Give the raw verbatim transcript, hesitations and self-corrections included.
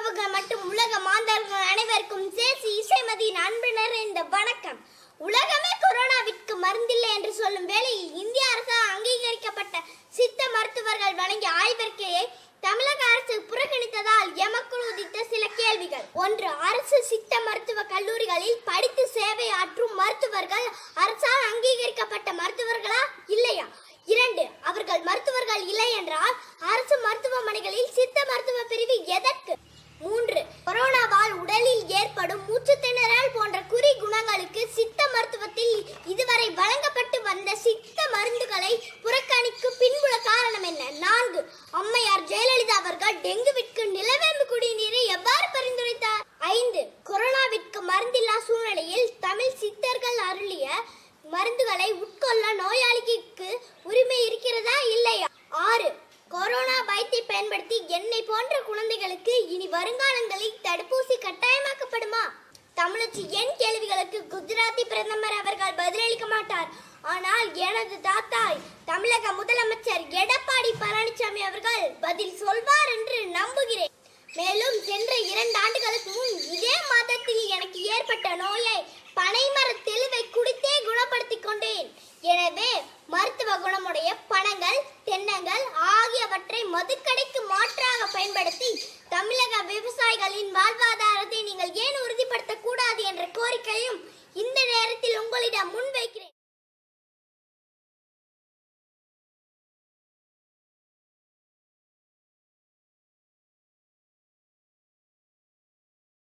உறவுகள் மற்றும் உலக மாந்தர்கள் அனைவருக்கும் சேசி இசைமதியின் அன்பு நிறைந்த வணக்கம். உலகமே கொரோனாவிற்கு மருந்தில்லை என்று சொல்லும் வேளையில் இந்திய அரசால் அங்கீகரிக்கப்பட்ட சித்த மருத்துவர்கள் வழங்கிய ஆய்வறிக்கையை தமிழக அரசு புறக்கணித்ததால் எமக்குள் உதித்த சில கேள்விகள். ஒன்று, அரசு சித்த மருத்துவ கல்லூரிகளில் படித்து சேவை ஆற்றும் மருத்துவர்கள் அரசால் அங்கீகரிக்கப்பட்ட மருத்துவர்களா இல்லையா? இரண்டு, அவர்கள் மருத்துவர்கள் இல்லை என்றால் அரசு மருத்துவமனைகளில் சித்த மருத்துவ பிரிவு எதற்கு? மூன்று, கொரோனாவால் உடலில் ஏற்படும் மூச்சு திணறல் போன்ற குறி குணங்களுக்கு சித்த மருத்துவத்தில் இதுவரை வழங்கப்பட்டு வந்த சித்த மருந்துகளை புறக்கணிக்கும் பின்புல காரணம் என்ன? நான்கு, அம்மையார் ஜெயலலிதா அவர்கள் டெங்குவிற்கு நிலவேம்பு குடிநீரை எவ்வாறு பரிந்துரைத்தார்? ஐந்து, கொரோனாவிற்கு மருந்தில்லா சூழ்நிலையில் தமிழ் சித்தர்கள் அருளிய மருந்துகளை உட்கொள்ள நோயாளிக்கு உரிமை இருக்கிறதா இல்லையா? ஆறு, கொரோனா பயத்தை பயன்படுத்தி என்னை போன்ற குழந்தைகளுக்கு இனி வருங்காலங்களில் தடுப்பூசி கட்டாயமாக்கப்படுமா? தமிழச்சி என் கேள்விகளுக்கு குஜராத்தி பிரதமர் அவர்கள் பதிலளிக்க மாட்டார். ஆனால் எனது தாத்தாய் தமிழக முதலமைச்சர் எடப்பாடி பழனிசாமி அவர்கள் பதில் சொல்வார் என்று நம்புகிறேன். மேலும் சென்ற இரண்டு ஆண்டுகளுக்கு முன் இதே மாதத்தில் எனக்கு ஏற்பட்ட நோயை பனைமர தெளிவை குடித்தே குணப்படுத்திக் கொண்டேன். எனவே மருத்துவ குணமுடைய பனங்கள், தென்னங்கள் ஆகியவற்றை மதுக்கடைக்கு மாற்றாக பயன்படுத்தி தமிழக விவசாயிகளின் வாழ்வாதாரத்தை நீங்கள் ஏன் உறுதிப்படுத்த கூடாது என்ற கோரிக்கையும் இந்த நேரத்தில்